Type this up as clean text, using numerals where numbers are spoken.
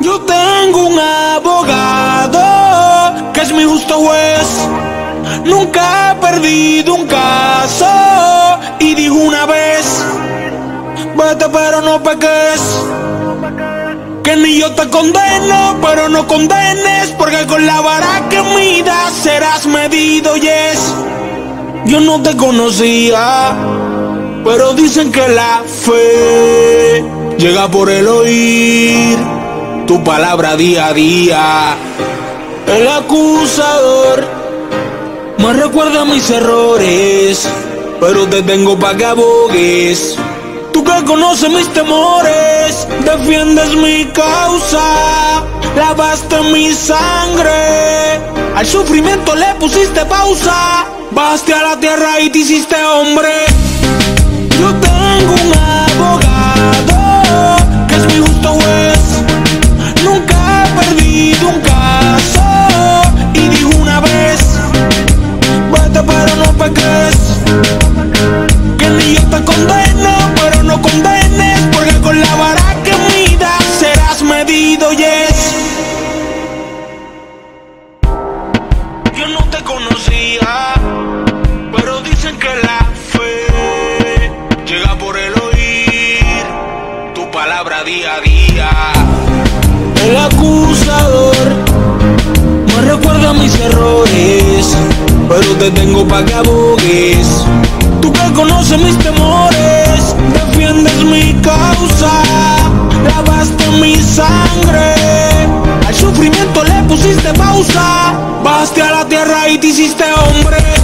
Yo tengo un abogado que es mi justo juez. Nunca he perdido un caso y dijo una vez: vete pero no peques. Que ni yo te condeno, pero no condenes, porque con la vara que midas serás medido. Yes, yo no te conocía, pero dicen que la fe llega por el oír tu palabra día a día. El acusador me recuerda mis errores, pero te tengo pa' que abogues. Tú que conoces mis temores, defiendes mi causa, lavaste mi sangre, al sufrimiento le pusiste pausa, bajaste a la tierra y te hiciste hombre. Yo tengo un abogado que es mi justo juez. Nunca he perdido un caso y dijo una vez: vete pero no peques. Que ni yo te condeno, pero no condenes, porque con la vara que midas serás medido. Yes, yo no te conocía, pero dicen que la fe llega por el oír tu palabra día a día. El acusador me recuerda mis errores, pero te tengo pa' que abogues. Tú que conoces mis temores, defiendes mi causa, lavaste mi sangre, al sufrimiento le pusiste pausa, bajaste a la tierra y te hiciste hombre.